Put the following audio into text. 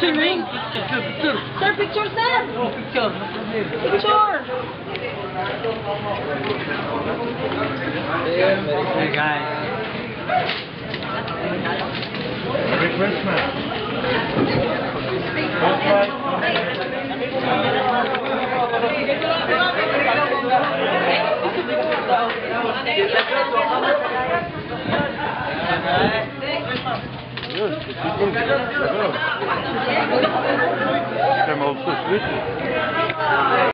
Picture ring. Picture. Sir, picture, sir. Oh, picture. Picture. Hey guys. Merry Christmas. Ik heb hem al zo